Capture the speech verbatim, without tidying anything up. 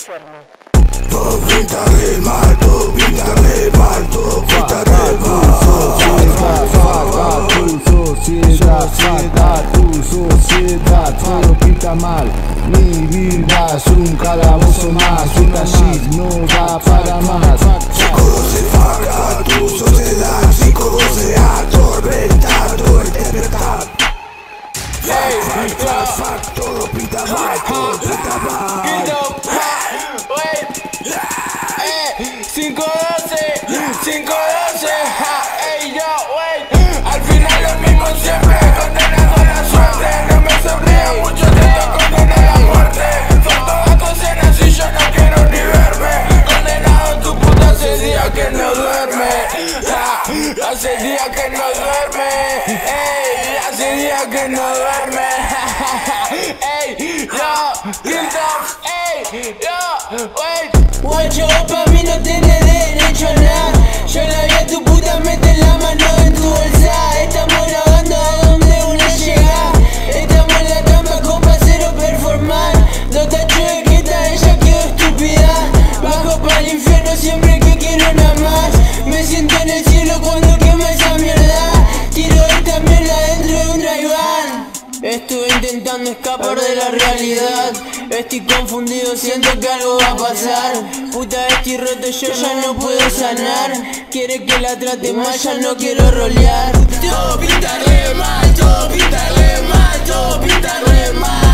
duerme. Todo pinta re mal, todo pinta re mal, todo pinta re mal. Faca tu sociedad, faca tu sociedad, todo pinta mal. Mi vida es un calabozo más, esta shit no da para más. cinco doce faca tu sociedad, cinco doce atormentando el despertar. Fac, fac, fac, todo pinta mal, todo pinta mal. cinco doce, cinco doce, ey yo, wey. Al final lo mismo siempre, condenado a la suerte. No me sonríe mucho, te estoy condenado a la muerte. Son todas tus cenas y yo no quiero ni verme. Condenado tu puta, hace días que no duerme. Ah, hace días que no duerme, ey, hace días que no duerme. Ey, yo, Kiltoff, ey, yo, wey. Guacho, pa' mí no tenés derecho a nada. Yo la vi a tu puta, mete la mano en tu bolsa. Estamos grabando a donde uno llega. Estamos en la trampa, compa, cero performar. Dos tachos de quieta, ella quedó estúpida. Bajo para el infierno siempre que quiero nada más. Me siento en el cielo cuando quema esa mierda. Tiro esta mierda dentro de un drive-in. Estuve intentando escapar de la realidad. Estoy confundido, siento que algo va a pasar. Puta, estoy roto, yo ya no puedo sanar. Quiere que la trate mal, ya no quiero rolear. Todo pinta re mal, todo pinta re mal, todo pinta re mal.